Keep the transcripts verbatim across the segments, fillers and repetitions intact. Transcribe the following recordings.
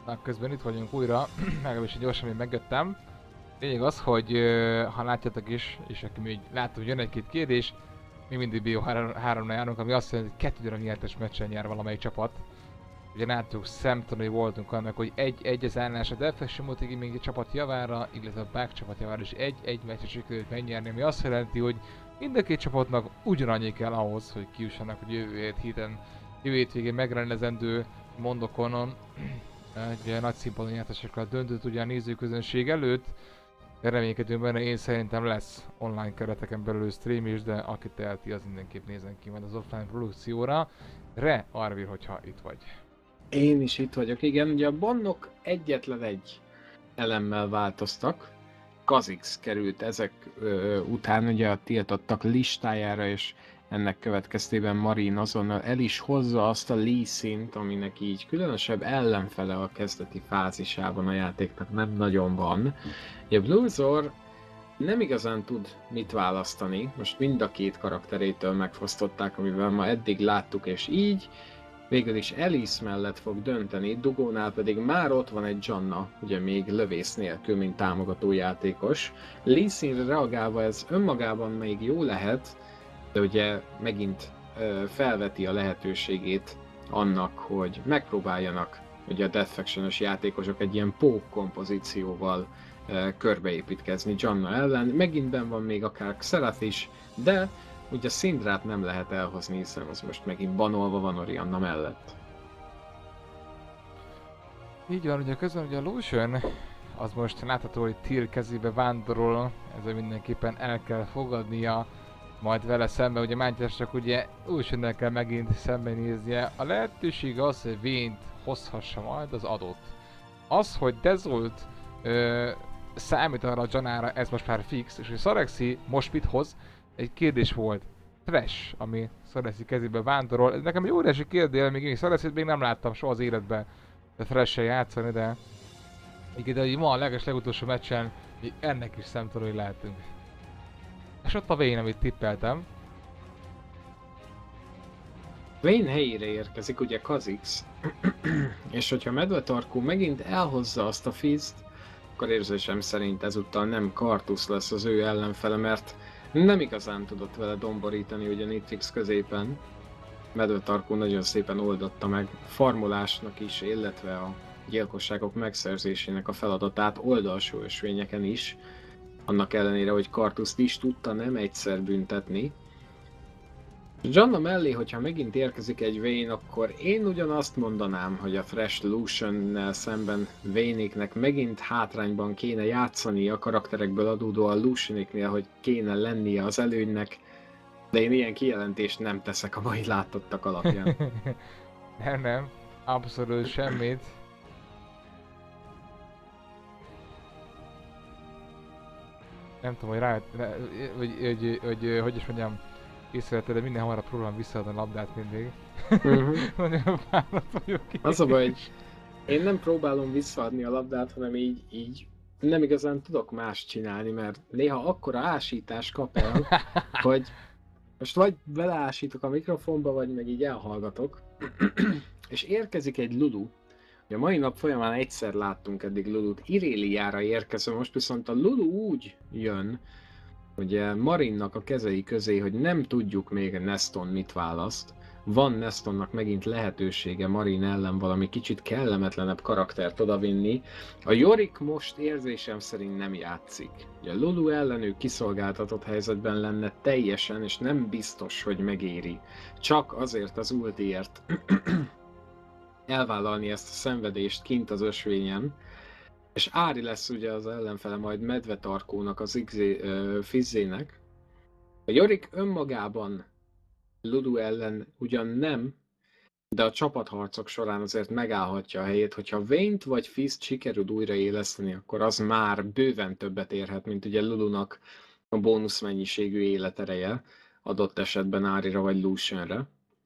Na, közben itt vagyunk újra, legalábbis gyorsan még megjöttem. Lényeg az, hogy ö, ha látjátok is, és aki még látom, hogy jön egy-két kérdés, még mindig B O háromnál járunk, ami azt jelenti, hogy kettő darab nyertes meccsen jár valamelyik csapat. Ugye láttuk, szemtanúi voltunk annak, hogy egy-egy az állás a Defection Multi még egy csapat javára, illetve a Bug csapat javára is egy-egy meccset sikerült megnyerni, ami azt jelenti, hogy mind a két csapatnak ugyanannyi kell ahhoz, hogy kiussanak, hogy jövő héten, jövő hétvégén megrendezendő Mondokonon. Ugye nagy színpadon nyertesekkel döntött ugye a nézőközönség előtt. Reménykedünk benne, én szerintem lesz online kereteken belül stream is, de aki teheti, az mindenképp nézzen ki majd az offline produkcióra. Re, Arvir, hogyha itt vagy. Én is itt vagyok, igen. Ugye a bannok egyetlen egy elemmel változtak. Kha'Zix került ezek ö, után ugye a tiltottak listájára, és ennek következtében Marin azonnal el is hozza azt a Lee Sin-t, aminek így különösebb ellenfele a kezdeti fázisában a játéknak nem nagyon van. Ugye Bluezor nem igazán tud mit választani, most mind a két karakterétől megfosztották, amivel ma eddig láttuk, és így végül is Elise mellett fog dönteni, Dugónál pedig már ott van egy Janna, ugye még lövész nélkül, mint támogató játékos. Lee Sinre reagálva ez önmagában még jó lehet, de ugye megint ö, felveti a lehetőségét annak, hogy megpróbáljanak ugye a Defection-ös játékosok egy ilyen pók kompozícióval ö, körbeépítkezni Janna ellen. Megint benn van még akár Xerath is, de ugye Syndrát nem lehet elhozni, hiszen az most megint banolva van Orianna mellett. Így van, ugye közben ugye a Lucian, az most látható, hogy Tyr kezébe vándorol, ezzel mindenképpen el kell fogadnia, majd vele szemben, ugye Mátyás csak ugye Luciannel kell megint szembenéznie. A lehetőség az, hogy Vayne-t hozhassa majd, az adott. Az, hogy Dezolt ö, számít arra a Jannára, ez most már fix, és hogy Sarexi most mit hoz, egy kérdés volt. Thresh, ami Sarexi kezébe vándorol. Ez nekem egy óriási kérdél, még én Sarexit még nem láttam soha az életben Thresh-sel játszani, de igen, de ma a leges legutolsó meccsen még ennek is szemtanúi lehetünk. És ott a Vayne, amit tippeltem. Vayne helyére érkezik ugye Kha'Zix, és hogyha Medvetarkó megint elhozza azt a Fizzt, akkor érzésem szerint ezúttal nem Karthus lesz az ő ellenfele, mert nem igazán tudott vele domborítani ugye Nitrix középen. Medvetarkó nagyon szépen oldotta meg farmolásnak is, illetve a gyilkosságok megszerzésének a feladatát oldalsó ösvényeken is. Annak ellenére, hogy Karthust is tudta nem egyszer büntetni. Janna mellé, hogyha megint érkezik egy Vayne, akkor én ugyanazt mondanám, hogy a Thresh Luciannel szemben Vayne-éknek megint hátrányban kéne játszani a karakterekből adódóan Lucianéknél, hogy kéne lennie az előnynek, de én ilyen kijelentést nem teszek a mai látottak alapján. nem, nem. Abszolút semmit. Nem tudom, hogy rájött, rá, hogy, hogy, hogy, hogy, hogy is mondjam, észrevetted, de minden hamarabb próbálom visszaadni a labdát mindig. Uh-huh. Nagyon fáradt vagyok. Az a baj, hogy én nem próbálom visszaadni a labdát, hanem így, így nem igazán tudok más csinálni, mert néha akkora ásítás kap el, hogy most vagy beleásítok a mikrofonba, vagy meg így elhallgatok. És érkezik egy Lulu. A mai nap folyamán egyszer láttunk eddig Lulut, Iréliára érkező, most viszont a Lulu úgy jön, ugye Marinnak a kezei közé, hogy nem tudjuk még Neston mit választ. Van Nestonnak megint lehetősége Marin ellen valami kicsit kellemetlenebb karaktert odavinni. A Yorick most érzésem szerint nem játszik. Ugye Lulu ellen ő kiszolgáltatott helyzetben lenne teljesen, és nem biztos, hogy megéri. Csak azért az ultiért elvállalni ezt a szenvedést kint az ösvényen. És Ári lesz ugye az ellenfele majd Medvetarkónak, az Igzé, uh, Fizzének. A Yorick önmagában Lulu ellen ugyan nem, de a csapatharcok során azért megállhatja a helyét, hogyha Vayne-t vagy Fizzt sikerül újraéleszteni, akkor az már bőven többet érhet, mint ugye Lulunak a bónusz mennyiségű életereje, adott esetben Árira vagy Lucianre.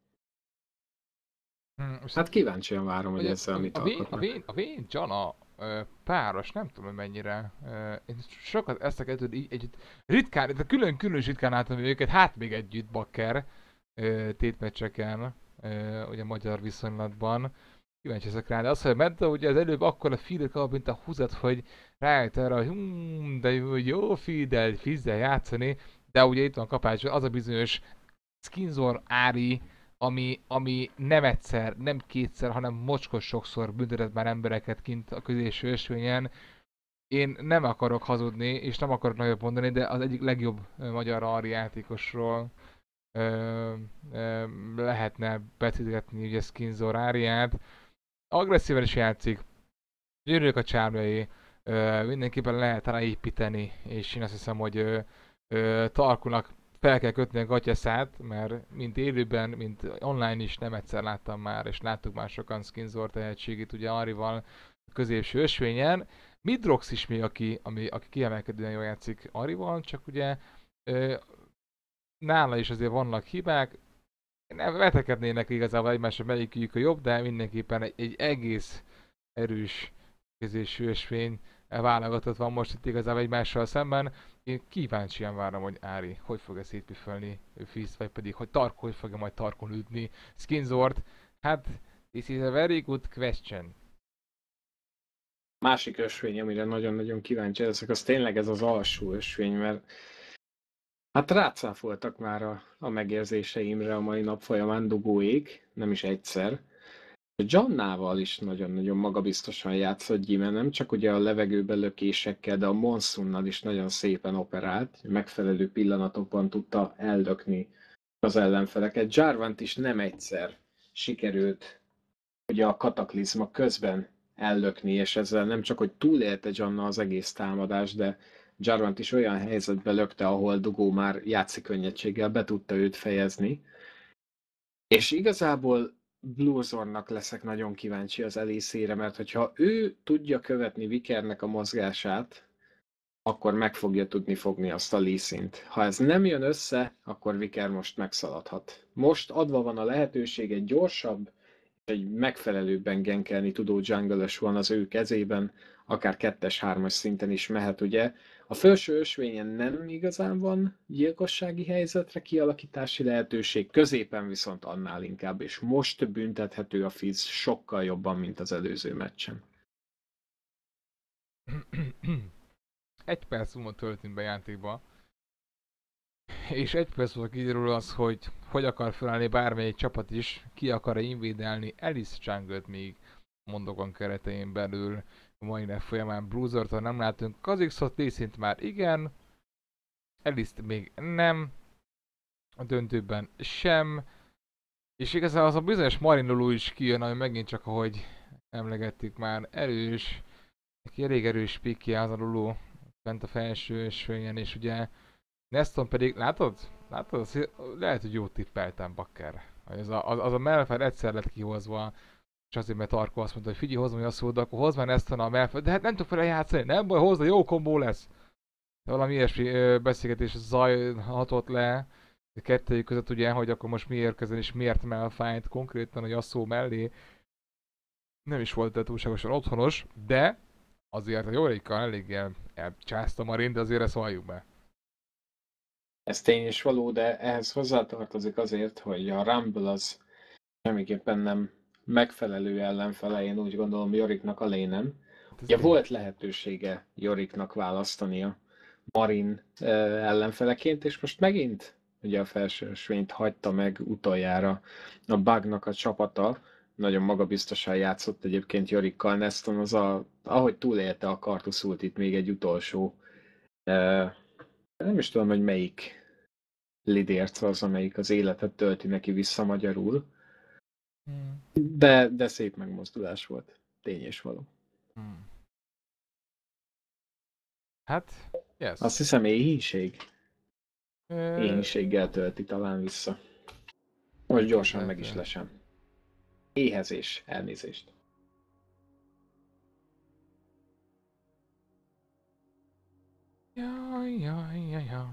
Hmm, Hát kíváncsian várom, hogy Ugye, ezzel mit a Vayne, a alkotnak. Vayne, a Vayne Janna ö, páros, nem tudom, hogy mennyire. Ö, én sokat ezt a kettőt így együtt. Ritkán, de külön-külön is ritkán láttam őket, hát még együtt bakker ö, tétmeccseken, ö, ugye magyar viszonylatban. kíváncsi ezek rá, de az, hogy Medda ugye az előbb akkor a feedet kap, mint a húzat, hogy rájött arra, hogy hmm, de jó, jó feeddel, fizzel játszani, de ugye itt van kapás, az a bizonyos Skinzor Ári, ami, ami nem egyszer, nem kétszer, hanem mocskos sokszor büntetett már embereket kint a közéső ösvényen. Én nem akarok hazudni, és nem akarok nagyobb mondani, de az egyik legjobb ö, magyar Ari játékosról ö, ö, lehetne becégetni ugye Skinzor Áriát. Agresszíven is játszik, gyönyörűek a csármjai, ö, mindenképpen lehet rá építeni, és én azt hiszem, hogy ö, ö, Tarkunak fel kell kötni a gatyaszát, mert mint élőben, mint online is nem egyszer láttam már, és láttuk már sokan Skinzor tehetségét ugye Arival a középső ösvényen. Midrox is még, aki, ami, aki kiemelkedően jól játszik Arival, csak ugye ö, nála is azért vannak hibák, nem vetekednének igazából egymásra, melyikük a jobb, de mindenképpen egy, egy egész erős közésű ösvény válogatott van most itt igazából egymással szemben. Én kíváncsian várom, hogy Ári hogy fog ezt szétpüfölni Fizz, vagy pedig, hogy Tarko hogy fogja majd Tarkon ütni Skinzort. Hát, this is a very good question. Másik ösvény, amire nagyon-nagyon kíváncsi ezek, az tényleg ez az alsó ösvény, mert hát rácáfoltak már a, a megérzéseimre a mai nap folyamán dugóék, nem is egyszer. Jannával is nagyon-nagyon magabiztosan játszott Gyime, nem csak ugye a levegőbe lökésekkel, de a Monsunnal is nagyon szépen operált, megfelelő pillanatokban tudta ellökni az ellenfeleket. Jarvant is nem egyszer sikerült ugye a kataklizma közben ellökni, és ezzel nem csak, hogy túlélte Janna az egész támadást, de Jarvant is olyan helyzetbe lökte, ahol Dugó már játszik könnyedséggel be tudta őt fejezni. És igazából Bluezornak leszek nagyon kíváncsi az elészére, mert hogyha ő tudja követni Vikernek a mozgását, akkor meg fogja tudni fogni azt a Lee Sin-t. Ha ez nem jön össze, akkor Viker most megszaladhat. Most adva van a lehetőség, egy gyorsabb, egy megfelelőbben gankelni tudó jungle-ös van az ő kezében, akár kettes-hármas szinten is mehet, ugye. A felső ösvényen nem igazán van gyilkossági helyzetre kialakítási lehetőség, középen viszont annál inkább, és most büntethető a Fizz sokkal jobban, mint az előző meccsen. Egy perc múlva töltünk be játékba, és egy perc múlva kiderül az, hogy hogy akar felállni bármelyik csapat is, ki akar-e invédelni Alice jungle-t még mondokon keretein belül. A mai nap folyamán Bluezortól nem látunk, Kha'Zixot, Lee Sint már igen, Alice-t még nem, a döntőben sem, és igazából az a bizonyos Marin Lulu is kijön, ami megint csak ahogy emlegettük már erős, neki elég erős pikje az a Lulu bent a felső ösvényen, és ugye Neston pedig, látod? Látod? Lehet, hogy jót tippeltem, bakker. Az a, az, az a Melfire egyszer lett kihozva, és azért, mert Tarko azt mondta, hogy figyelj, hozom a szót, akkor hozd már Neston a Melfire, de hát nem tudok vele játszani, nem baj, hozd, jó kombó lesz. De valami ilyesmi ö, beszélgetés zajhatott le a kettőjük között, ugye, hogy akkor most mi érkezzen és miért Melfire-t konkrétan a Yasuo mellé. Nem is volt túlságosan otthonos, de azért a Yorikkal elég el, elcsázta Marin, de azért ezt halljuk be. Ez tény is való, de ehhez hozzátartozik azért, hogy a Rumble az semmiképpen nem megfelelő ellenfele, én úgy gondolom Joriknak a lénen. Ugye volt lehetősége Joriknak választania Marin ellenfeleként, és most megint ugye a felső ösvényt hagyta meg utoljára a Bugnak a csapata. Nagyon magabiztosan játszott egyébként Jorikkal. Neston az a, ahogy túlélte a Karthus ultit, még egy utolsó nem is tudom, hogy melyik lidérc az, amelyik az életet tölti neki vissza magyarul. Hmm. De, de szép megmozdulás volt. Tény és való. Hmm. Hát, yes. Azt hiszem éhínség. Uh... Éhínséggel tölti talán vissza. Most gyorsan hát, meg is lesem. Éhezés, elnézést. Jaj, jaj, jaj, jaj,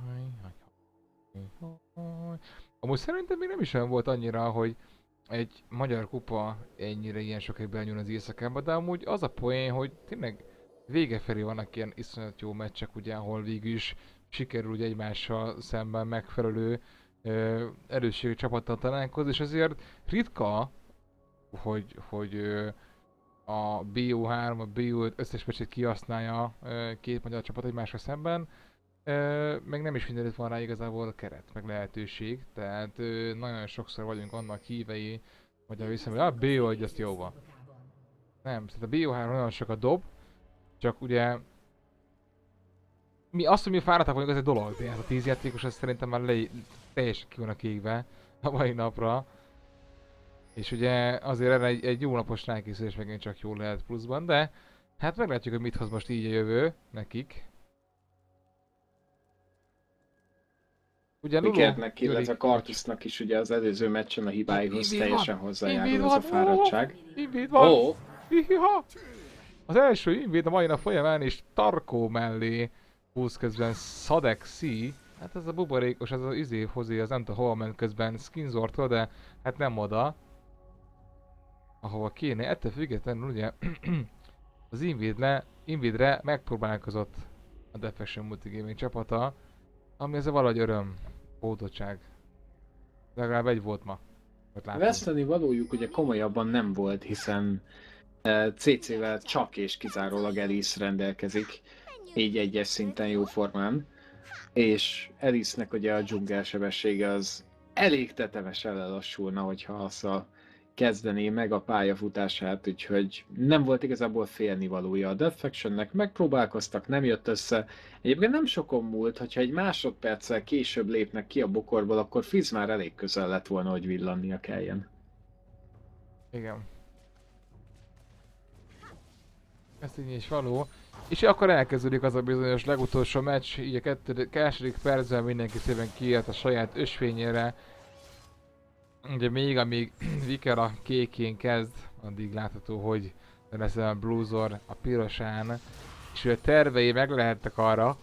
jaj. Amúgy szerintem még nem is olyan volt annyira, hogy egy magyar kupa ennyire ilyen sokáig belnyúl az éjszakába, de amúgy az a poén, hogy tényleg vége felé vannak ilyen iszonyat jó meccsek, ugye, ahol végül is sikerül ugye egymással szemben megfelelő ö, erősségű csapattal találkozni, és azért ritka hogy, hogy ö, a bé o három, a bé o öt összes meccsét kihasználja ö, két magyar csapat egymásra szemben. Ö, meg nem is mindenütt van rá igazából keret, meg lehetőség, tehát ö, nagyon sokszor vagyunk annak hívei, hogy a viszont, hogy a bé o egy azt jó van. Nem, tehát a bé o három nagyon sokat dob, csak ugye mi azt, hogy mi fáradtak vagyunk, az egy dolog, de ez a tíz játékos, az szerintem már le, teljesen ki van a kékbe a mai napra. És ugye azért erre egy, egy jó napos rákészülés megint csak jól lehet pluszban, de hát meglátjuk, hogy mit hoz most így a jövő nekik. Ugye Vikernek, illetve Kartusznak is ugye az előző meccsen a hibáihoz teljesen hozzájárul ez a fáradtság. Invéd van! Oh. Az első invéd a mai nap folyamán és Tarkó mellé húz közben Sadek C. Hát ez a buborékos, ez az izé hozi, az nem tudom hova ment közben Skinzortól, de hát nem oda. Ahova kéne, ettől függetlenül ugye az Invidre, Invidre megpróbálkozott a Defection Multigaming csapata, ami ez a valahogy öröm, hódottság. Legalább egy volt ma. Veszteni valójuk ugye komolyabban nem volt, hiszen cé cé-vel csak és kizárólag Elise rendelkezik, így egyes szinten jó formán. És Elise-nek ugye a dzsungel sebessége az elég tetemesen lelassulna, hogyha azzal kezdené meg a pályafutását, úgyhogy nem volt igazából félnivalója a Defectionnek, megpróbálkoztak, nem jött össze. Egyébként nem sokon múlt, hogyha egy másodperccel később lépnek ki a bokorból, akkor Fizz már elég közel lett volna, hogy villannia kelljen. Igen. Ez így is való. És akkor elkezdődik az a bizonyos legutolsó meccs, így a kettő, második percben mindenki szépen kiélt a saját ösvényére. Ugye még amíg Viker a kékén kezd, addig látható, hogy lesz a Blúzor a pirosán. És a tervei meg lehettek arra,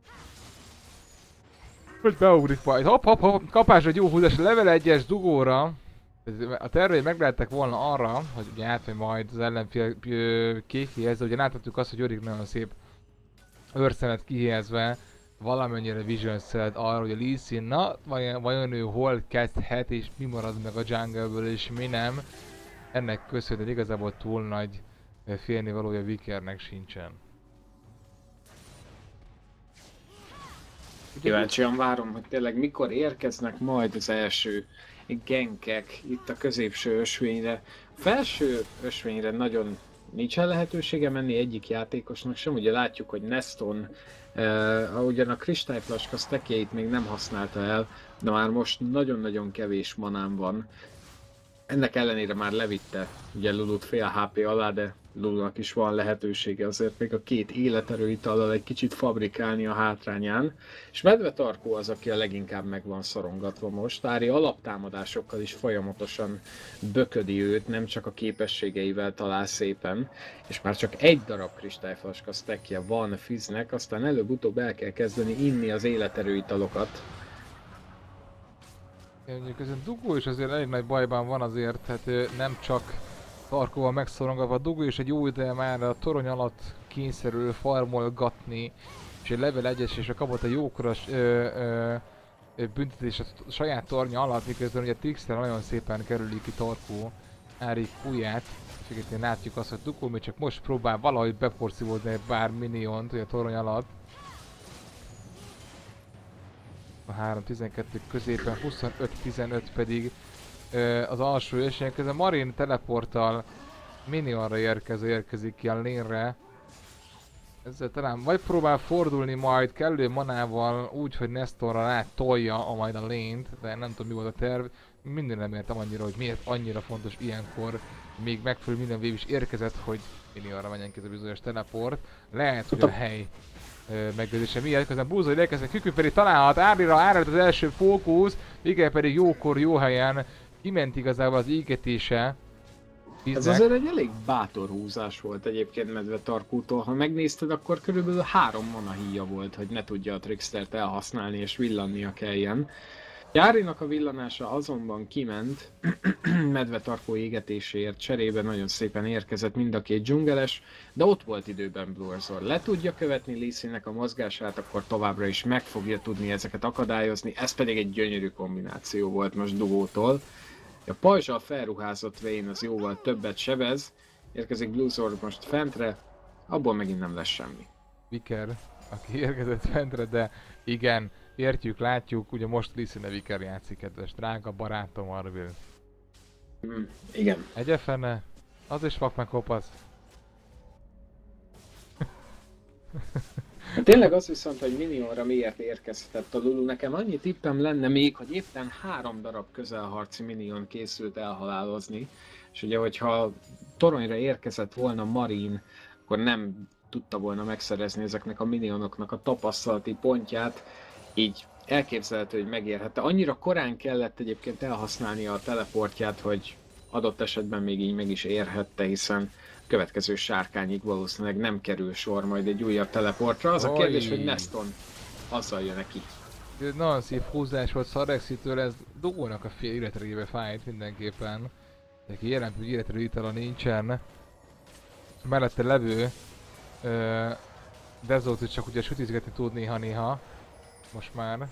hogy beugrik majd. Hopp, hopp, hopp, kapás egy jó húzás, level egyes dugóra. A tervei meg lehettek volna arra, hogy ugye átmegy majd az ellenfél kékéhez, de ugye láthatjuk azt, hogy Jorik nagyon szép őrszemet kihelyezve valamennyire vision szed arra, hogy a Lee Sin, na, vajon, vajon ő hol kezdhet és mi marad meg a jungleből és mi nem. Ennek köszönhetően igazából túl nagy félnivalója Vikernek sincsen. Kíváncsian várom, hogy tényleg mikor érkeznek majd az első genkek itt a középső ösvényre. A felső ösvényre nagyon nincsen lehetősége menni egyik játékosnak sem, ugye látjuk, hogy Neston uh, ugyan a kristályflaska stackjeit még nem használta el, de már most nagyon-nagyon kevés manám van. Ennek ellenére már levitte ugye Lulut fél há pé alá, de Lulunak is van lehetősége azért még a két életerőitallal egy kicsit fabrikálni a hátrányán. És Medve Tarkó az, aki a leginkább meg van szorongatva most. Ári alaptámadásokkal is folyamatosan böködi őt, nem csak a képességeivel talál szépen. És már csak egy darab kristályflaska stackje van Fizznek, aztán előbb-utóbb el kell kezdeni inni az életerőitalokat. Mondjuk ez a Dugó is azért elég nagy bajban van azért, hát nem csak Tarkóval megszorongatva, a Dugó is egy jó ideje már a torony alatt kényszerül farmolgatni, és egy level egyes és a kapott egy jókoras büntetés a saját tornya alatt, miközben ugye Trixter nagyon szépen kerüli ki Tarkó Ári kujját. És látjuk azt, hogy Dugó még csak most próbál valahogy beporszívódni pár miniont a torony alatt. A három tizenkettő középen, huszonöt tizenöt pedig ö, az alsó esélyen közben Marin teleporttal minionra érkező érkezik ki a lane-re. Ezzel talán vagy próbál fordulni majd kellő manával úgy, hogy Nestorra rá tolja a majd a lane-t, de nem tudom mi volt a terv. Minden nem értem annyira, hogy miért annyira fontos ilyenkor még megfelelő minden wave is érkezett, hogy minionra menjen ki ez a bizonyos teleport. Lehet, hogy a hely meggyőzése miatt, közben Búzor elkezdett Kükü pedig találhat Árira, Árira az első fókusz, Viker pedig jókor, jó helyen kiment igazából az égetése. Ez azért egy elég bátor húzás volt egyébként Medve Tarkótól, ha megnézted, akkor körülbelül három mana híja volt, hogy ne tudja a Trickstert elhasználni és villannia kelljen. Járinak a villanása azonban kiment, Medve Tarkó égetéséért cserébe nagyon szépen érkezett mind a két dzsungeles, de ott volt időben Blurzor. Le tudja követni Lee Sinnek a mozgását, akkor továbbra is meg fogja tudni ezeket akadályozni, ez pedig egy gyönyörű kombináció volt most Dugótól. A pajzsal felruházott Vayne az jóval többet sebez, érkezik Bluezor most fentre, abból megint nem lesz semmi. Viker, aki érkezett fentre, de igen, értjük, látjuk, ugye most Lissine Viker játszik, kedves drága barátom Arbil. Mm, igen. Egyefene, az is vak meg kopasz. Tényleg az viszont, hogy minionra miért érkezhetett a Lulu, nekem annyi tippem lenne még, hogy éppen három darab közelharci minion készült elhalálozni, és ugye, hogyha toronyra érkezett volna Marine, akkor nem tudta volna megszerezni ezeknek a minionoknak a tapasztalati pontját, így elképzelhető, hogy megérhette. Annyira korán kellett egyébként elhasználnia a teleportját, hogy adott esetben még így meg is érhette, hiszen következő sárkányig valószínűleg nem kerül sor majd egy újabb teleportra. Az a kérdés, hogy Neston azzal jön neki. Ez nagyon szép húzás volt Sarexitől, ez Dogónak a fél életerébe fájt mindenképpen. Neki jelent, hogy életerő itala nincsen. Mellette levő uh, Dezoltot csak ugye sütizgetni tud néha-néha. Most már.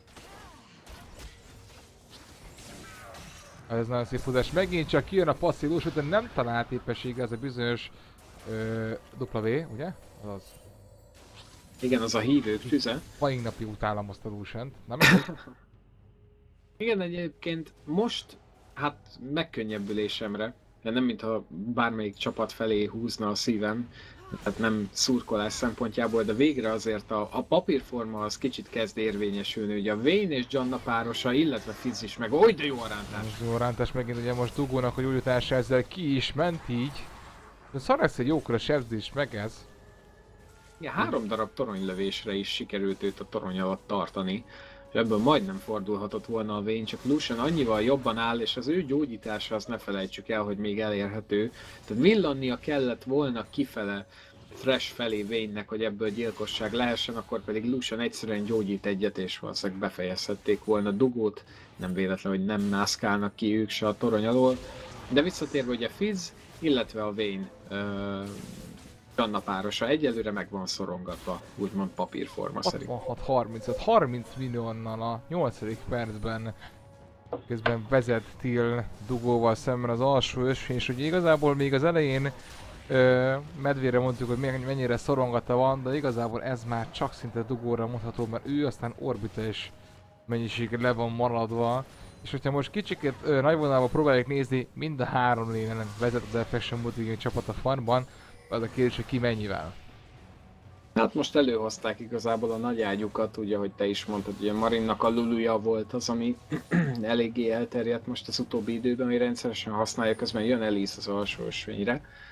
Ez nagyon szép húzás. Megint csak kijön a passzívus, de nem talált épessége ez a bizonyos uh, W, ugye? Az. Igen, az a hívők tüze. Mai napig utálom azt a Lucian-t. Nem Igen, egyébként most, hát megkönnyebbülésemre, de nem mintha bármelyik csapat felé húzna a szívem, tehát nem szurkolás szempontjából, de végre azért a, a papírforma az kicsit kezd érvényesülni, ugye a Vayne és Janna párosa, illetve Fizz is meg, oly de jó a rántás! Most jó a rántás megint ugye most Dugónak, hogy úgy utása ezzel ki is ment így. De Szarax egy jókora sebzés meg ez. Ja, három darab toronylövésre is sikerült őt a torony alatt tartani. És ebből majdnem fordulhatott volna a Vayne, csak Lucian annyival jobban áll, és az ő gyógyítása, azt ne felejtsük el, hogy még elérhető. Tehát villannia kellett volna kifele, Thresh felé Vayne-nek, hogy ebből gyilkosság lehessen, akkor pedig Lucian egyszerűen gyógyít egyet, és valószínűleg befejezhették volna Dugót. Nem véletlen, hogy nem mászkálnak ki ők se a torony alól. De visszatérve ugye Fizz, illetve a Vayne uh, Janna párosa egyelőre meg van szorongatva, úgymond papírforma szerint. hatvanhat harmincöt, harminc milliónnal a nyolcadik percben közben vezet Till Dugóval szemben az alsó ösvény, és ugye igazából még az elején ö, medvére mondtuk, hogy mennyire szorongata van, de igazából ez már csak szinte Dugóra mondható, mert ő aztán orbitális mennyiségre le van maradva. És hogyha most kicsikét ö, nagyvonalban próbáljuk nézni, mind a három lénen vezet a Defection Multigaming csapat a farmban, az a kérdés, hogy ki mennyivel. Hát most előhozták igazából a nagy ágyukat, ugye, hogy te is mondtad, hogy a Marinnak a Luluja volt az, ami eléggé elterjedt most az utóbbi időben, hogy rendszeresen használja, közben jön Elise az alsó ösvényre.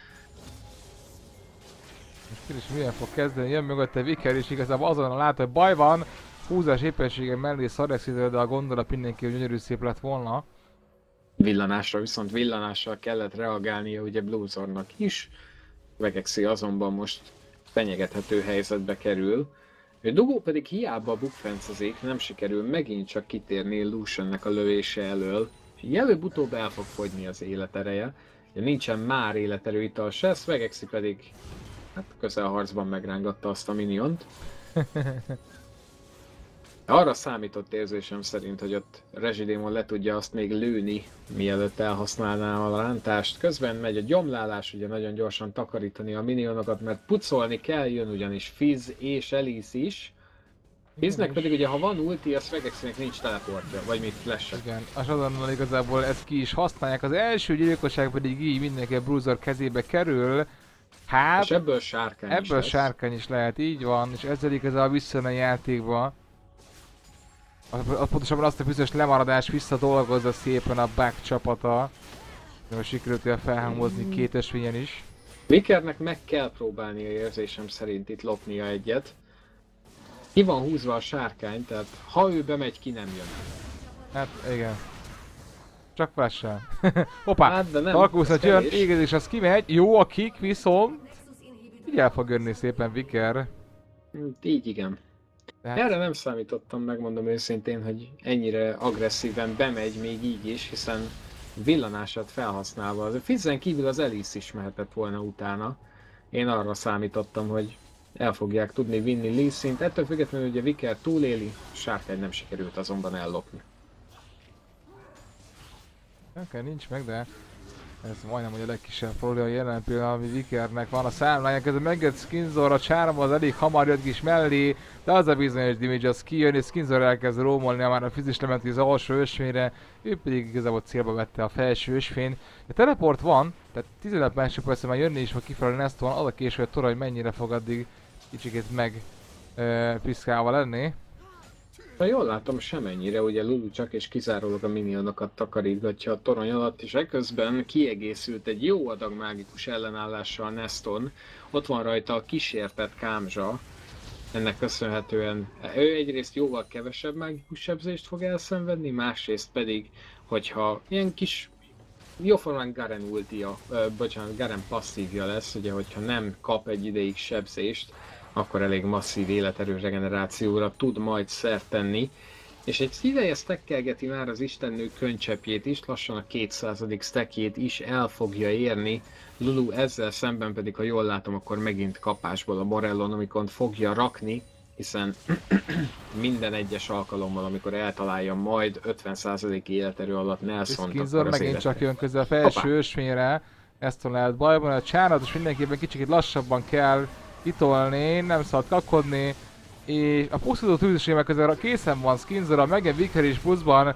Most kérdés, milyen fog kezdeni, jön mögötte Viker, és igazából azonnal lát, hogy baj van, húzás éppensége mellé Sarexitől, de a gondolat mindenki, hogy gyönyörű szép lett volna. Villanásra viszont villanással kellett reagálnia ugye Bluezornak is. Vegexi azonban most fenyegethető helyzetbe kerül. Dugó pedig hiába bukfencezik, nem sikerül megint csak kitérni Luciannek a lövése elől. Előbb-utóbb el fog fogyni az életereje. Nincsen már életerő ital se, Vegexi pedig hát közelharcban megrángatta azt a miniont. Arra számított érzésem szerint, hogy ott Rezsidémon le tudja azt még lőni, mielőtt elhasználná a rántást. Közben megy a gyomlálás, ugye nagyon gyorsan takarítani a minionokat, mert pucolni kell, jön ugyanis Fizz és Elise is. Fizznek pedig ugye ha van ulti, az Vegexinek nincs teleportja, vagy mit flash. Igen, és azonnal igazából ezt ki is használják, az első gyilkosság pedig így mindenki a Bluezor kezébe kerül. Hát, és ebből sárkány ebből is lesz. sárkány is lehet, így van, és ezzel igazából visszajön a játékba. Az pontosabban azt a bizonyos lemaradást visszadolgozza szépen a back csapata. De most sikerült el felhangozni két ösvényen is. Vikernek meg kell próbálnia érzésem szerint itt lopnia egyet. Ki van húzva a sárkány, tehát ha ő bemegy, ki nem jön. Hát igen. Csak flash-sel. Hoppá! Hát, Tarkózat jön, égezés az kimegy. Jó a kick, viszont így el fog jönni szépen Viker. Így igen. Tehát... Erre nem számítottam, megmondom őszintén, hogy ennyire agresszíven bemegy még így is, hiszen villanását felhasználva. Az a Fizzen kívül az Elise is mehetett volna utána. Én arra számítottam, hogy el fogják tudni vinni Lee Sin-t. Ettől függetlenül ugye Viker túléli, sárkány nem sikerült azonban ellopni. Nekem nincs meg, de ez majdnem hogy a legkisebb probléma jelen pillanatban, ami Vikernek van a számláján. Közben megjött Skinzor, a csárma az elég hamar jött is mellé, de az a bizonyos damage az kijön, és Skinzor elkezd rómolni, már a fizis lementi az alsó ösvényre, ő pedig igazából célba vette a felső ösvény. A teleport van, tehát tizenöt másodpercen már jönni is fog kifelé Neston, az a késő, hogy a torony mennyire fog addig kicsikét meg e, piszkálva lenni. Ha jól látom, semennyire, ugye Lulu csak és kizárólag a minionokat takarítgatja a torony alatt, és eközben kiegészült egy jó adag mágikus ellenállással Neston. Ott van rajta a kísértett Kámzsa. Ennek köszönhetően ő egyrészt jóval kevesebb mágikus sebzést fog elszenvedni, másrészt pedig, hogyha ilyen kis jóformán Garen ultia, ö, bocsánat, Garen passzívja lesz, ugye hogyha nem kap egy ideig sebzést, akkor elég masszív életerő regenerációra tud majd szert tenni. És egy ideje stackelgeti már az istennő könycsepjét is, lassan a kétszázadik stackjét is el fogja érni. Lulu ezzel szemben pedig, ha jól látom, akkor megint kapásból a Morellon, amikor fogja rakni, hiszen minden egyes alkalommal, amikor eltalálja majd ötven százalék életerő alatt Nelson-t, Skinzor megint élet... csak jön közel a felső ösvényre, ezt lehet bajban, a csárat is mindenképpen kicsit lassabban kell kitolni, nem szabad kapkodni, és a pusztító tűzsémek közben készen van Skinzor, megint Viker is pluszban.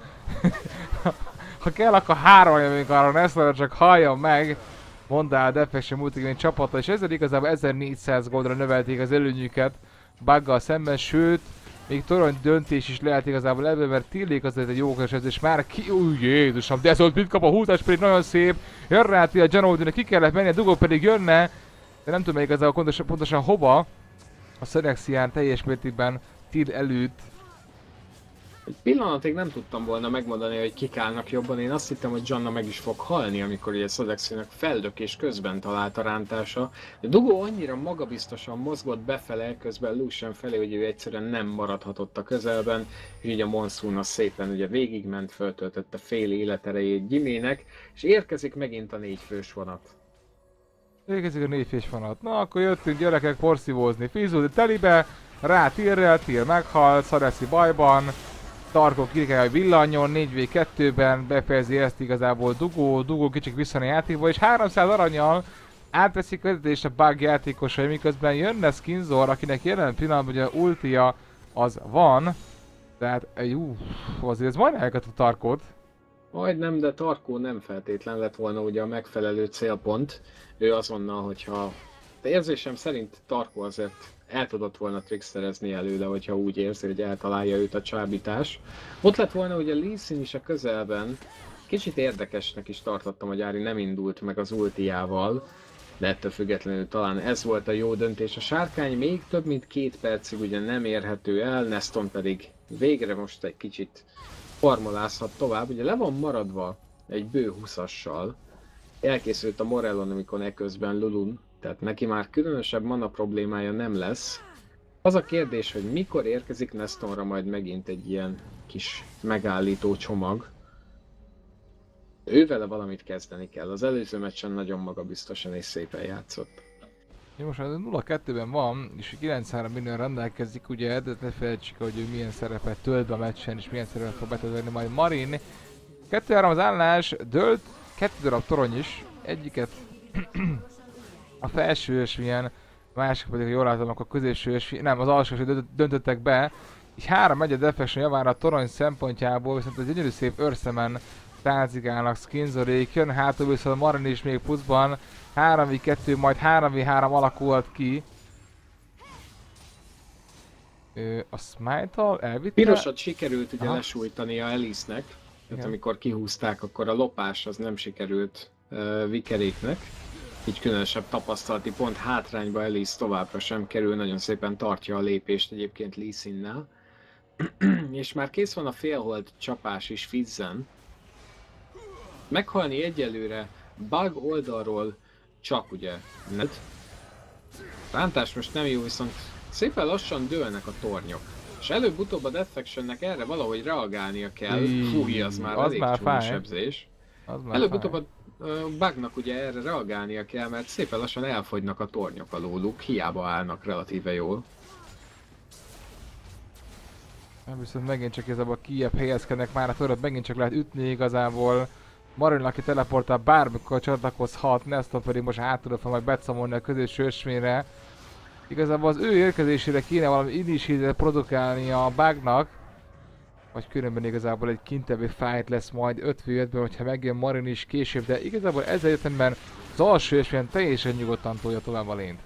Ha kell, akkor három jövünk arra Nestorra, csak halljon meg, mondál Defection Multigreen csapata, és ezzel igazából ezernégyszáz goldra növelték az előnyüket Buggal szemben, sőt, még torony döntés is lehet igazából ebből, mert Tillék azért egy jó keresett, és már ki... Új, Jézusom, de ez ott mit kap, a húzás pedig nagyon szép, jön rá a Janoldinek, ki kellett menni, a dugó pedig jönne, de nem tudom igazából pontosan, pontosan hova. A Szenexián teljes mértékben Till előtt. Egy pillanatig nem tudtam volna megmondani, hogy kik állnak jobban. Én azt hittem, hogy Janna meg is fog halni, amikor ugye Szenexiának feldökés közben talált a rántása. De Dugó annyira magabiztosan mozgott befele, közben Lucian felé, hogy ő egyszerűen nem maradhatott a közelben. És így a Monsoon az szépen ugye végigment, föltöltötte fél életerejét Jimének, és érkezik megint a négy fős vonat. Érkezik a négy fős vonat. Na, akkor jöttünk gyerekek porszívózni. Fizódi telibe, rá Tillrel, Till meghal, Szareci bajban. Tarkó kirikálja a villanyon, négy vé kettőben befejezi ezt igazából Dugó, Dugó kicsit vissza a játékba, és háromszáz aranyjal átveszik vezetést a Bug játékosai, miközben jönne Skinzor, akinek jelen pillanatban ugye ultia az van. Tehát, jú, azért ez majdnem elkötött a Tarkót. Majdnem, de Tarkó nem feltétlen lett volna ugye a megfelelő célpont. Ő azonnal, hogyha... De érzésem szerint Tarkó azért el tudott volna tricksterezni előle, hogyha úgy érzi, hogy eltalálja őt a csábítás. Ott lett volna ugye Lee Sin is a közelben. Kicsit érdekesnek is tartottam, hogy Ahri nem indult meg az ultiával, de ettől függetlenül talán ez volt a jó döntés. A sárkány még több mint két percig ugye nem érhető el, Neston pedig végre most egy kicsit formolázhat tovább. Ugye le van maradva egy bő húszassal. Elkészült a Morellon, amikor eközben Lulun, tehát neki már különösebb mana problémája nem lesz. Az a kérdés, hogy mikor érkezik Nestonra majd megint egy ilyen kis megállító csomag. Ővele valamit kezdeni kell. Az előző meccsen nagyon magabiztosan és szépen játszott. Ja, most már nulla kettőben van, és kilencszáz millió rendelkezik, ugye, de ne felejtsük, hogy ő milyen szerepet tölt be a meccsen, és milyen szerepet fog betölteni majd Marin. kettő három az állás, dölt, kettő darab torony is, egyiket a felső ösvényen, a másik pedig, ha jól látom, akkor a középső ösvényen, nem, az alsó ösvényen döntöttek be. Így három egyed defection javára a torony szempontjából, viszont egy gyönyörű szép őrszemen tázigálnak Skinzorék, jön hátul viszont a Marin is még pluszban, három vé kettő, majd három vé három alakult ki. Ö, a Smite-tal elvitte? Pirosat sikerült ugye aha, lesújtani a Elise-nek, tehát amikor kihúzták, akkor a lopás az nem sikerült uh, Vikeréknek. Így különösebb tapasztalati pont hátrányba Elise továbbra sem kerül, nagyon szépen tartja a lépést egyébként Lee Sin-nel. És már kész van a félhold csapás is Fizzen. Meghalni egyelőre Bug oldalról csak ugye Ned. Rántás most nem jó, viszont szépen lassan dőlnek a tornyok. És előbb-utóbb a Defectionnek erre valahogy reagálnia kell. Fúj, az már az elég már csúnya fáj. sebzés. Előbb-utóbb a Bugnak ugye erre reagálnia kell, mert szépen lassan elfogynak a tornyok alóluk, hiába állnak relatíve jól. Viszont megint csak igazából kijebb helyezkednek, már a torot megint csak lehet ütni igazából. Marin, aki teleportál, bármikor csatlakozhat, Nestor pedig most hátulra fog meg becamolni a közös ösvényre. Igazából az ő érkezésére kéne valami initiatívet produkálni a bugnak. Vagy különben igazából egy kintebbi fight lesz majd öt v ötben, hogyha megjön Marin is később, de igazából ezzel egyetemben az alsó ösvény teljesen nyugodtan tolja tovább a lényt.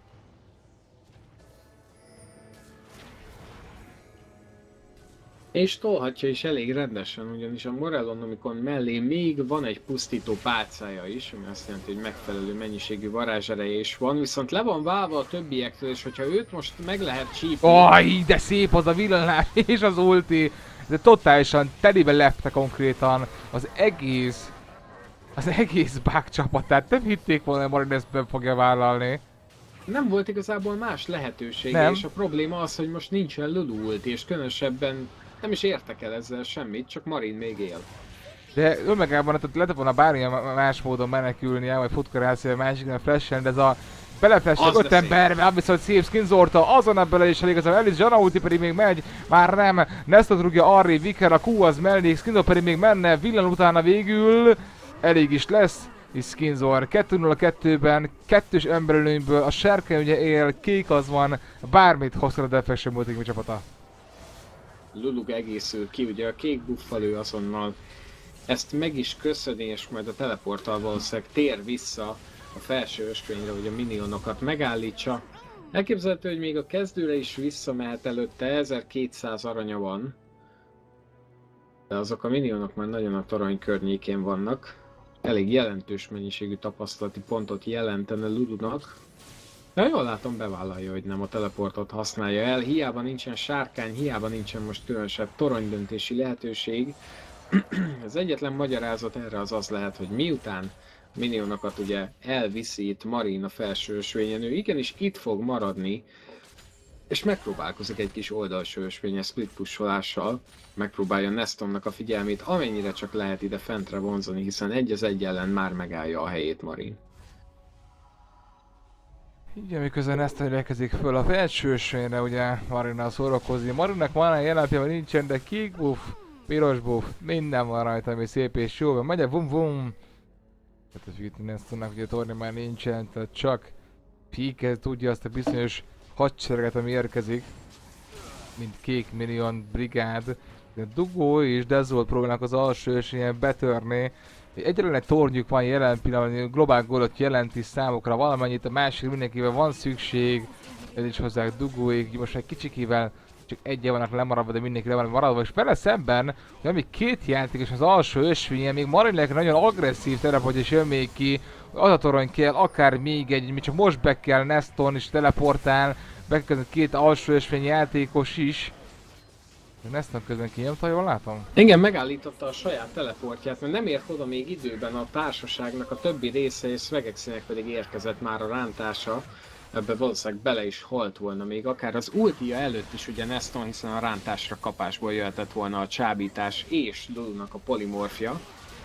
És tolhatja is elég rendesen, ugyanis a Morellonomicon mellé még van egy pusztító pálcája is, ami azt jelenti, hogy megfelelő mennyiségű varázsereje is van, viszont le van válva a többiektől, és hogyha őt most meg lehet csípni... Aj, de szép az a villanás és az ulti! De totálisan telibe lepte konkrétan az egész... az egész bug csapatát. Nem hitték volna, hogy Marin ezt be fogja vállalni. Nem volt igazából más lehetősége, nem. És a probléma az, hogy most nincsen Lulu ulti, és különösebben nem is értek el ezzel semmit, csak Marin még él. De önmagában tehát lehet volna bármilyen más módon menekülnie, vagy futkarászni a másiknak flashen, de ez a beleflashek öt emberbe, viszont szép skinzorta, azonnal bele is elég, az a Elis Jana ulti pedig még megy, már nem, Nestor rúgja arrébb, Viker, a Q az mellé, Skinzor pedig még menne, villan utána végül, elég is lesz, és Skinzor kettő nulla kettőben, kettős emberölőnyből, a sárkány ugye él, kék az van, bármit hozhat a Defection Multikum csapata. Lulug egészül ki, ugye a kék buffalő azonnal ezt meg is köszöni, és majd a teleporttal valószínűleg tér vissza a felső ösvényre, hogy a minionokat megállítsa. Elképzelhető, hogy még a kezdőre is visszamehet előtte, ezerkétszáz aranya van. De azok a minionok már nagyon a torony környékén vannak. Elég jelentős mennyiségű tapasztalati pontot jelentene Lulunak. De jól látom, bevállalja, hogy nem a teleportot használja el. Hiába nincsen sárkány, hiába nincsen most különösebb toronydöntési lehetőség. Az egyetlen magyarázat erre az az lehet, hogy miután minionokat ugye elviszi itt Marin a felső ösvényen, ő igenis itt fog maradni, és megpróbálkozik egy kis oldalsó ösvényes split pusholással, megpróbálja Nestornak a figyelmét amennyire csak lehet ide fentre vonzani, hiszen egy az egy ellen már megállja a helyét Marin. Igen, miközben Nestor érkezik föl a felső ösvényre, ugye Marinnal szórakozni. Marinnak van jelen pillanatban nincsen, de kék buff, piros buff, minden van rajta, ami szép és jó, megy a vum vum. Tehát az függetlenül Nestornak ugye torni már nincsen, tehát csak Pike tudja azt a bizonyos hadsereget, ami érkezik, mint kék minion brigád. De Dugó és Dezolt próbálnak az alsó ösvényen betörni. Egyetlen egy tornyuk van jelen pillanatban, globál gólot jelenti számukra valamennyit, a másik mindenkivel van szükség. Ez is hozzá Dugóig, most egy kicsikével csak egyen vannak lemaradva, de mindenki le van maradva. És vele szemben, hogy amíg két játékos az alsó ösvényen, még Marinnek nagyon agresszív terepot is jön még ki. Az a torony kell, akár még egy, mi csak most be kell Neston is teleportál, be kell két alsó ösvény játékos is. Neston közben kinyomta, jól látom? Igen, megállította a saját teleportját, mert nem ért oda még időben a társaságnak a többi része, és Svegexinek pedig érkezett már a rántása. Ebbe valószínűleg bele is halt volna még, akár az ultia előtt is ugye Neston, hiszen a rántásra kapásból jöhetett volna a csábítás és Lulunak a polimorfja.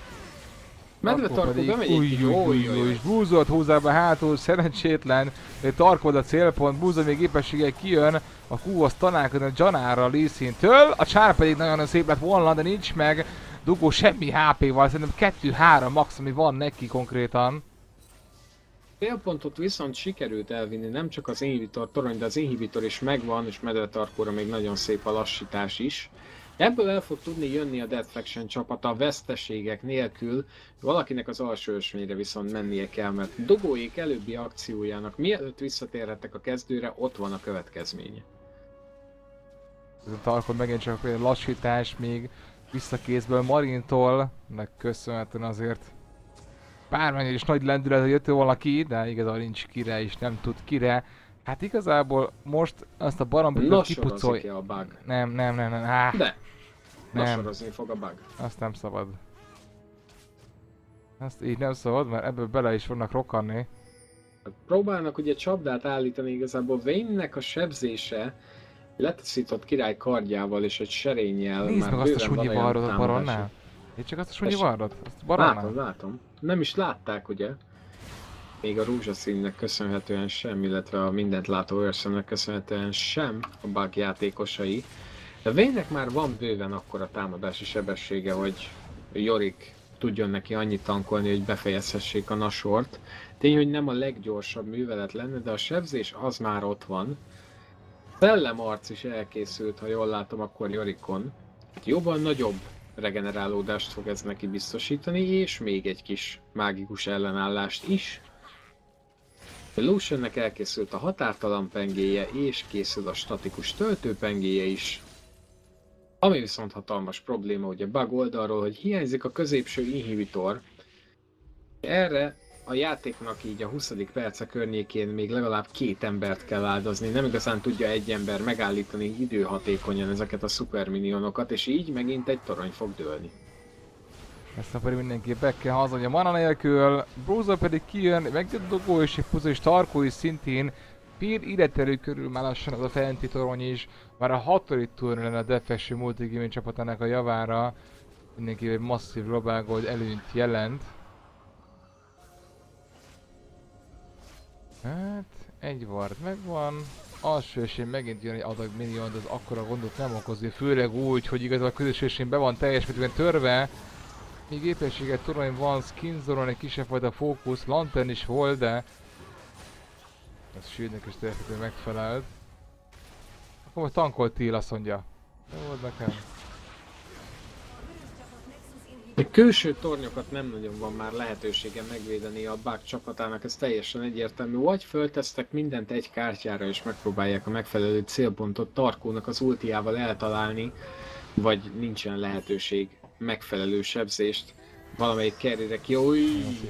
Medvetarkó bemegy egy kicsit, és Búzolt húzzá be hátul, szerencsétlen, Tarkod a célpont, Búza még épességgel kijön, a Q az találkozni a Janára a Lee Sin-től, a csár pedig nagyon szép lett volna, de nincs meg, Dugó semmi há pé-val, szerintem kettő-három max, ami van neki konkrétan. Célpontot viszont sikerült elvinni, nem csak az inhibitor torony, de az inhibitor is megvan, és Medvetarkóra még nagyon szép a lassítás is. Ebből el fog tudni jönni a Dead Faction csapata veszteségek nélkül, valakinek az alsó ösvényre viszont mennie kell, mert Dugóék előbbi akciójának mielőtt visszatérhettek a kezdőre, ott van a következménye. Ez a Tarkod megint csak a lassítás még visszakézből Marintól, de köszönhetően azért bármennyire is nagy lendület, hogy jött volna ki, de igazából nincs kire és nem tud kire. Hát igazából most azt a barompitot kipucolj... a bug. Nem, nem, nem, nem, áh. De! Nem. Lassarozni fog a bug. Azt nem szabad. Azt így nem szabad, mert ebből bele is fognak rokkanni. Próbálnak ugye csapdát állítani, igazából Vayne-nek a sebzése letaszított király kardjával és egy serényjel. Nézd már meg azt a bőven van sunyi olyan varrot a baronnál. támadása. Én csak azt a sunyi varrot? Azt a baronnál? Látom, látom. Nem is látták ugye. Még a rózsaszínnek köszönhetően sem, illetve a mindent látó őrszemnek köszönhetően sem a bug játékosai. De Vayne-nek már van bőven akkora támadási sebessége, hogy Yorick tudjon neki annyit tankolni, hogy befejezhessék a Nashort. Tény, hogy nem a leggyorsabb művelet lenne, de a sebzés az már ott van. Szellemarc is elkészült, ha jól látom, akkor Jorikon. Jobban nagyobb regenerálódást fog ez neki biztosítani, és még egy kis mágikus ellenállást is. Luciannek elkészült a határtalan pengéje, és készül a statikus töltőpengéje is. Ami viszont hatalmas probléma, ugye bug oldalról, hogy hiányzik a középső inhibitor. Erre a játéknak így a huszadik perce környékén még legalább két embert kell áldozni, nem igazán tudja egy ember megállítani időhatékonyan ezeket a szuperminionokat, és így megint egy torony fog dőlni. Ezt a pedig mindenki be kell hazadni a mana nélkül, Bruiser pedig kijön, megjött Dogó és egy puzzle, és Tarkó is szintén. Pír illeterő körül már lassan az a fenti torony is, már a hatodik turn lenne a Defection Multigaming csapatának a javára. Mindenki egy masszív Global Gold előnyt jelent. Hát, egy ward megvan. Alsó esén megint jön egy adag minion, de az akkora gondot nem okoz, főleg úgy, hogy igaz a közös esén be van teljes mértékben törve. Még épességet torony van, Skinzoron egy kisebb fajta fókusz, Lantern is volt, de ez Shieldnek is teljesen megfelelt. Akkor majd tankolt Teal, azt mondja. Jó volt nekem. A külső tornyokat nem nagyon van már lehetősége megvédeni a bug csapatának, ez teljesen egyértelmű. Vagy föltesztek mindent egy kártyára és megpróbálják a megfelelő célpontot Tarkónak az ultiával eltalálni, vagy nincsen lehetőség megfelelő sebzést valamelyik carryre ki. Új,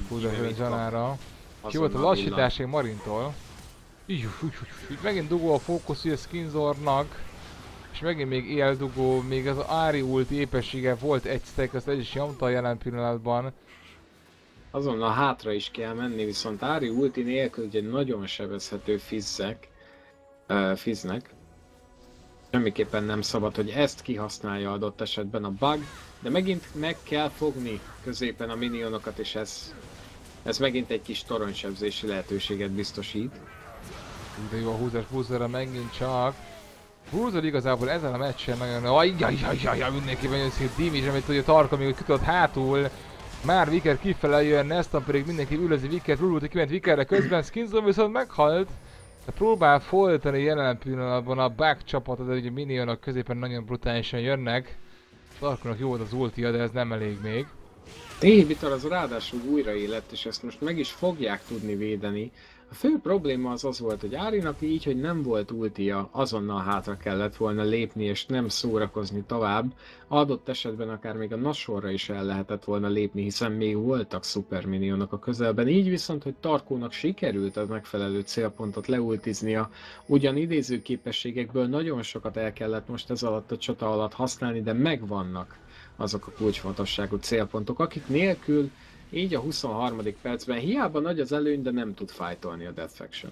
ki volt a lassításig Marintól. Megint dugó a fókusz a Skinzornak. És megint még eldugó, még az Ahri ulti épessége volt egy stack, azt egy is nyomta a jelen pillanatban. Azonnal hátra is kell menni, viszont Ahri ulti nélkül ugye nagyon sebezhető fizzek, uh, fizznek. Semmiképpen nem szabad, hogy ezt kihasználja adott esetben a bug, de megint meg kell fogni középen a minionokat, és ez, ez megint egy kis toronysebzési lehetőséget biztosít. De jó a húzás Bruiserre megint csak. Bruiser igazából ezen a meccsen nagyon... Ajjajjajjajjaj, mindenképpen jön szép damage, amit ugye Tarka még kitört hátul. Már Viker kifele jön, Neston pedig mindenki ülözi Vikert, Lululti kiment Vikerre közben, Skinzor viszont meghalt. De próbál folytani jelen pillanatban a back csapatot, de ugye minionok középen nagyon brutálisan jönnek. Tarkonak jó volt az ultia, de ez nem elég még. Inhibitor az ráadásul újraélett, és ezt most meg is fogják tudni védeni. A fő probléma az az volt, hogy Ahrinak így, hogy nem volt ultia, azonnal hátra kellett volna lépni és nem szórakozni tovább. Adott esetben akár még a Nashorra is el lehetett volna lépni, hiszen még voltak szuperminionok a közelben. Így viszont, hogy Tarkónak sikerült a megfelelő célpontot leultiznia, ugyan idéző képességekből nagyon sokat el kellett most ez alatt a csata alatt használni, de megvannak azok a kulcsfontosságú célpontok, akik nélkül így a huszonharmadik percben hiába nagy az előny, de nem tud fightolni a Defection.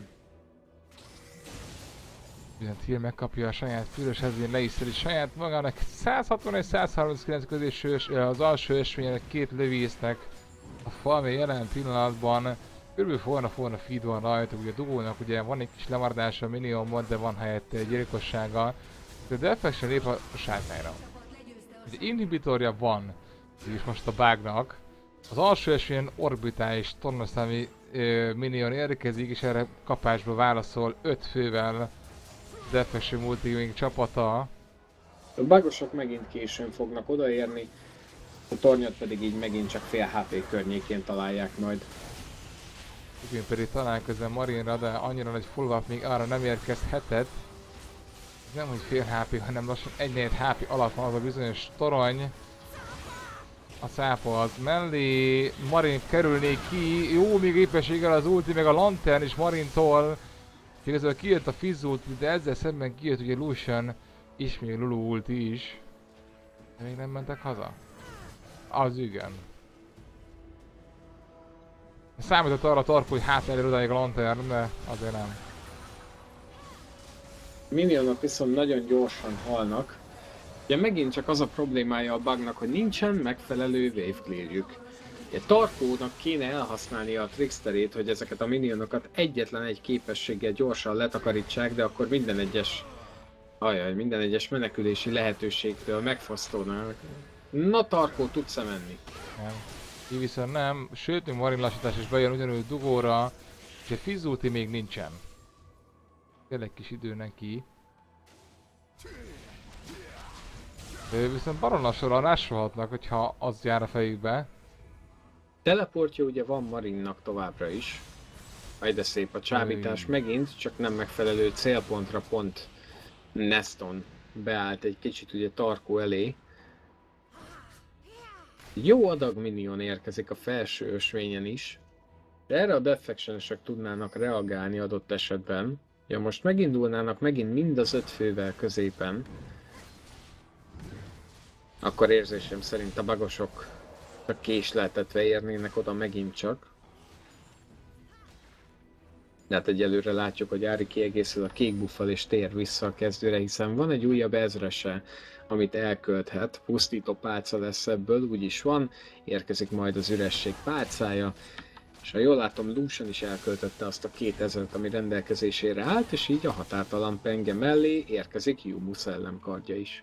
Teal megkapja a saját fűrös ezért le is szedi saját magának. száz hatvanegy száz harminckilenc közésős, az alsó esményének két lövésznek a falmé jelen pillanatban. Körülbelül forna-forna feed van rajta, ugye a dugónak ugye van egy kis lemaradása a minionban, de van helyette egy gyilkossága. De a Defection lép a sátányra. Ugye inhibitorja van, és most a bugnak. Az alsó esélyen orbitális tornaszámi minion érkezik, és erre kapásba válaszol öt fővel Defection Multigaming csapata. A bugosok megint későn fognak odaérni, a tornyot pedig így megint csak fél há pé környékén találják majd. Igen, pedig talán közben Marinra, de annyira nagy follow-up még arra nem érkezhetett. Nem hogy fél há pé, hanem lassan egy negyed há pé alatt van az a bizonyos torony. A szápa az mellé, Marin kerülné ki, jó még épességgel az ulti, meg a Lantern is Marintól. Igazából kijött a Fizz ulti, de ezzel szemben kijött ugye Lucian, és még Lulu ulti is. De még nem mentek haza? Az igen. Számított arra a Tarkó, hogy hát elér odáig a Lantern, de azért nem. Minionok viszont nagyon gyorsan halnak. Ugye megint csak az a problémája a bugnak, hogy nincsen megfelelő wave clearjük. Ugye Tarkónak kéne elhasználnia a tricksterét, hogy ezeket a minionokat egyetlen egy képességgel gyorsan letakarítsák, de akkor minden egyes ajaj, minden egyes menekülési lehetőségtől megfosztódnak. Na Tarkó, tudsz-e menni? Nem. Így viszont nem, sőt, még Marin lassítás is bejön ugyanúgy dugóra, és a Fizz ulti még nincsen. Kell egy kis idő neki. De viszont baron lassan rásolhatnak, hogyha az jár a fejükbe. Teleportja ugye van Marinnak továbbra is. Aj, de szép a csábítás Öy. megint, csak nem megfelelő célpontra pont Neston beállt egy kicsit ugye Tarkó elé. Jó adag minion érkezik a felső ösvényen is. De erre a defection-esek tudnának reagálni adott esetben. Ja, most megindulnának megint mind az öt fővel középen. Akkor érzésem szerint a bagosok csak késleltetve érnének oda megint csak. De hát egyelőre látjuk, hogy Ári kiegészül a kék buffal és tér vissza a kezdőre, hiszen van egy újabb ezrese, amit elkölthet. Pusztító pálca lesz ebből, úgyis van. Érkezik majd az üresség pálcája. És ha jól látom, Lucian is elköltötte azt a kétezret, ami rendelkezésére állt, és így a határtalan penge mellé érkezik Yumu szellemkardja is.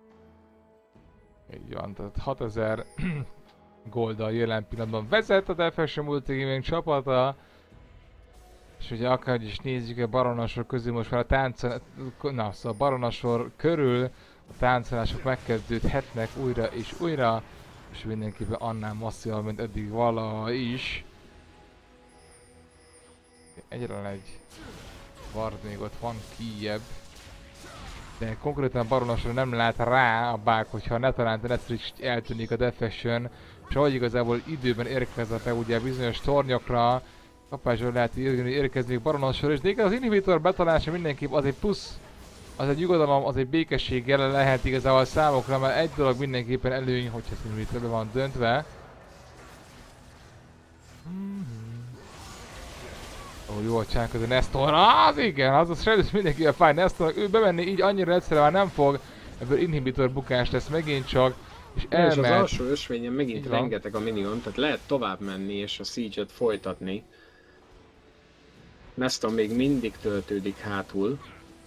Így van, tehát hatezer golddal jelen pillanatban vezet a Defection Multigaming csapata. És ugye akárhogy is nézzük, a baronasor közül most már a táncol... Na, szóval a baronasor körül a táncolások megkezdődhetnek újra és újra. És mindenképpen annál masszívabb, mint eddig valaha is. Egyetlen egy Ward még ott van kijebb. De konkrétan a baronasra nem lát rá a bug, hogyha netalán egyszer is eltűnik a Defection. És ahogy igazából időben érkezett be ugye bizonyos tornyokra, kapásról lehet érkezni baronasra, és de igaz, az inhibitor betalálása mindenképp az egy plusz, az egy nyugodalom, az egy békesség jelen lehet igazából számokra, mert egy dolog mindenképpen előny, hogyha az inhibitor be van döntve. Ó, jó a csánk az a Nestor, az igen, az a Shredder mindenki a fáj Nestornak, ő bemenni így annyira egyszerűen már nem fog, ebből inhibitor bukás lesz megint csak, és elmegy. És az alsó ösvényen megint rengeteg a minion, tehát lehet tovább menni és a siege-et folytatni. Nestor még mindig töltődik hátul.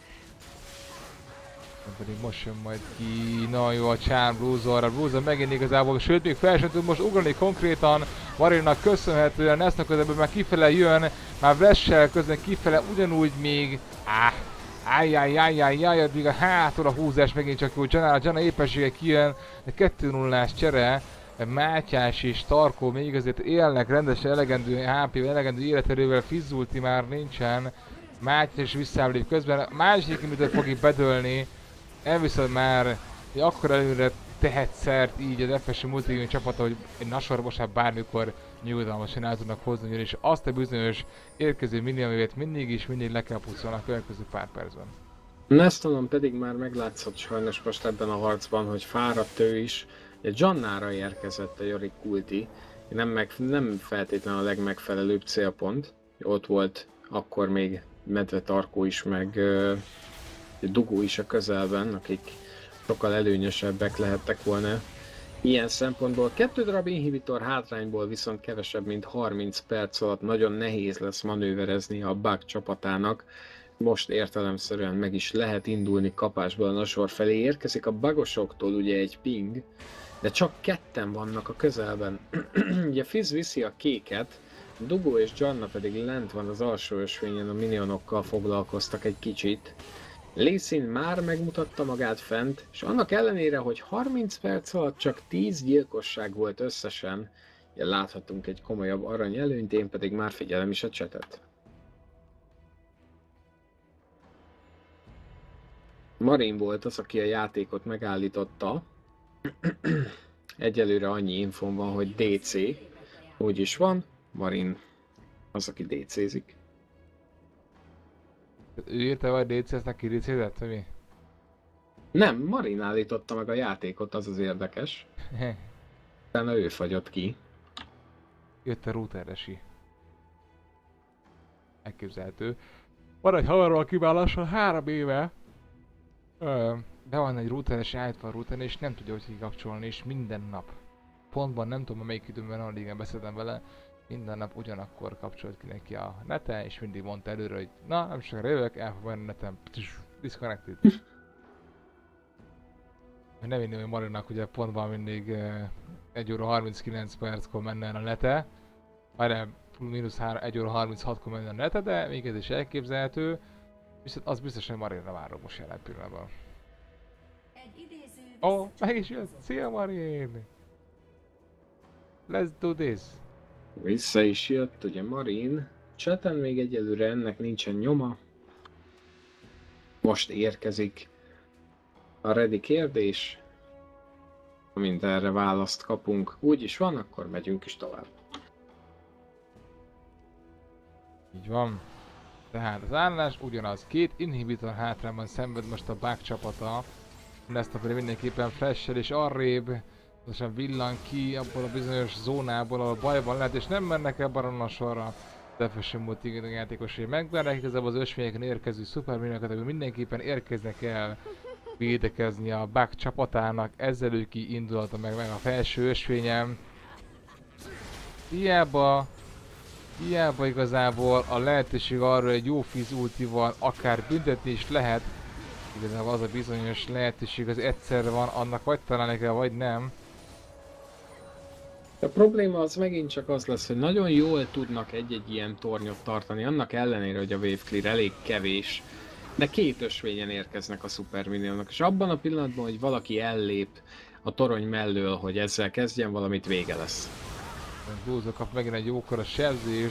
Pedig most jön majd ki, nagyon jó a Charm Bruiser, a Bruiser megint igazából, sőt még fel sem tud most ugrani konkrétan, Marinnak köszönhetően, Nestor közben már kifele jön, már Vressel közben kifele ugyanúgy még, áh, ájjájjájjájjáj, addig a hátul a húzás megint csak jó, Jana, Jana épessége kijön, egy kettő nullás csere, Mátyás és Tarkó még azért élnek rendesen elegendő há pé-vel, elegendő életerővel, Fizz ulti már nincsen, Mátyás is visszállép közben, a másik imitől fog itt bedőlni, el viszont már egy akkor előre tehet szert így a Defection Multigaming csapata, hogy egy Nashor most hát bármikor nyugodalmasan el tudnak hozni, és azt a bizonyos érkező miniaművet mindig is mindig le kell puszolni a következő pár percben. Nestonon pedig már meglátszott sajnos most ebben a harcban, hogy fáradt ő is. Jannára érkezett a Yorick ulti, nem, meg, nem feltétlenül a legmegfelelőbb célpont. Ott volt akkor még Medve Tarkó is, meg uh, Dugó is a közelben, akik sokkal előnyösebbek lehettek volna. Ilyen szempontból kettő darab inhibitor hátrányból viszont kevesebb, mint harminc perc alatt nagyon nehéz lesz manőverezni a Bug csapatának. Most értelemszerűen meg is lehet indulni kapásból a Nashor felé. Érkezik a Bugosoktól ugye egy ping, de csak ketten vannak a közelben. Ugye Fizz viszi a kéket, Dugó és Janna pedig lent van az alsó ösvényen, a minionokkal foglalkoztak egy kicsit. Lee Sin már megmutatta magát fent, és annak ellenére, hogy harminc perc alatt csak tíz gyilkosság volt összesen, ugye láthatunk egy komolyabb arany előnyt, én pedig már figyelem is a csetet. Marin volt az, aki a játékot megállította. Egyelőre annyi infom van, hogy dé cé. Úgy is van, Marin az, aki dé cézik. Ő írta vagy dé cé-nek kiricézett, vagy mi? Nem, Marin állította meg a játékot, az az érdekes. Utána ő fagyott ki. Jött a routeresi. Elképzelhető. Van egy haverral kiválással három éve. Ö, be van egy routeres, állítva a routeren, és nem tudja, hogy kikapcsolni, és minden nap. Pontban nem tudom, melyik időben van, régen beszéltem vele. Minden nap ugyanakkor kapcsolt ki neki a neten, és mindig mondta előre, hogy na, nem sokára jövök, el fog menni a neten. Disconnected. Nem inni, hogy Marinak ugye pont van mindig uh, egy óra harminckilenc perckor menne el a nete. Már mínusz egy óra harminchatkor menne a nete, de még ez is elképzelhető. Viszont az biztos, hogy Marinra várok most jelen pillanatban. Ó, oh, meg is jött! Szia Marin! Let's do this! Vissza is jött, ugye Marin. Chaten még egyelőre ennek nincsen nyoma. Most érkezik a ready kérdés. Amint erre választ kapunk, úgy is van, akkor megyünk is tovább. Így van. Tehát az állás ugyanaz. Két inhibitor hátrányban szenved most a Bug csapata. Ezt a mindenképpen flash-el és arrébb pontosan villan ki abból a bizonyos zónából, ahol bajban lehet, és nem mennek el Baron a sorra. Defection multi játékosai megvernek, igazából az ösvényeken érkező szuperminiokat, akik mindenképpen érkeznek el védekezni a Bug csapatának, ezzel ő ki indulata meg, meg a felső ösvényen. Hiába, hiába igazából a lehetőség arra, hogy jó fiz ultival akár büntetni is lehet. Igazából az a bizonyos lehetőség az egyszer van, annak vagy találni kell, vagy nem. A probléma az megint csak az lesz, hogy nagyon jól tudnak egy-egy ilyen tornyot tartani, annak ellenére, hogy a wave clear elég kevés, de két ösvényen érkeznek a szuperminionok, és abban a pillanatban, hogy valaki ellép a torony mellől, hogy ezzel kezdjen valamit, vége lesz. Dúzó kap megint egy jókora sebzést.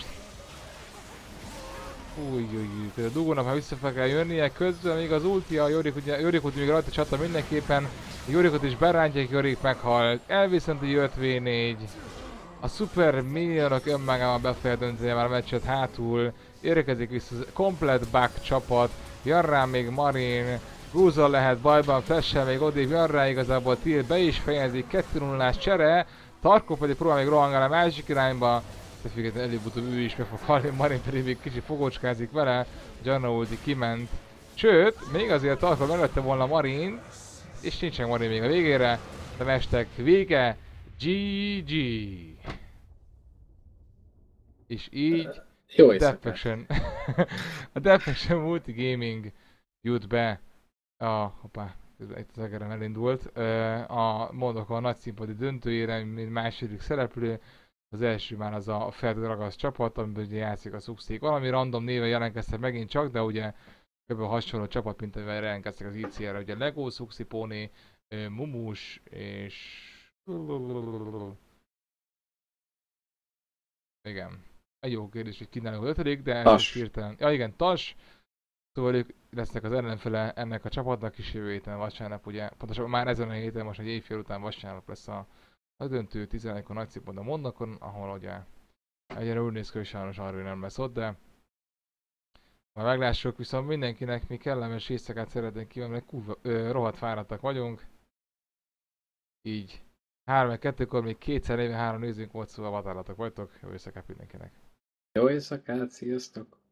Újjjjjj, a dugónak már vissza fel kell jönnie, közben még az ulti, a Jorik, ugye, Jorikot még rajta csata mindenképpen. Jorikot is berántják, Jorik meghalt, elviszont jött vé négy. A szuper minionok önmagában befejezett dönteni már a meccset hátul. Érkezik vissza az komplet Bug csapat, jön rá még Marin. Gúzol lehet bajban, flash-el még odébb, jön rá igazából Till be is fejezik, kettő nullás csere. Tarkó pedig próbál még rohangálni a másik irányba. De függetlenül előbb-utóbb ő is meg fog halni, Marin pedig még kicsit fogócskázik vele. Janna ulti kiment. Sőt, még azért Tarkó megötte volna Marin. És nincsen Marin még a végére. De mestek vége. gé gé. És így Jó Defection. A Defection Multigaming jut be a... hoppá, itt az egerem elindult. A mondok a nagy színpadi döntőjére, mint második szereplő. Az első már az a Feldragasz csapat, amiben ugye játszik a Suxik. Valami random néven jelentkeztek megint csak, de ugye kb. Hasonló csapat, mint amivel jelentkeztek az i cé er-re. Ugye Lego, Suxi Pony, Mumus és... Igen. Egy jó kérdés, hogy kínáljuk az ötödik, de ez is hirtelen... Ja igen, Tas. Szóval ők lesznek az ellenfele ennek a csapatnak is jövő héten vasárnap, ugye. Pontosan már ezen a héten, most egy éjfél után vasárnap lesz a, a döntő tizenegykor nagy színpadon a Mondakon, ahol ugye egyre úgy néz ki, hogy sajnos arról nem lesz ott, de majd meglássuk, viszont mindenkinek mi kellemes éjszakát szeretnénk kívánni, mert kurva, ö, rohadt fáradtak vagyunk. Így három kettőkor még kétszer negyvenhárom nézőnk volt, szóval vatállatok vagytok, jó éjszakát mindenkinek. Jó éjszakát, sziasztok!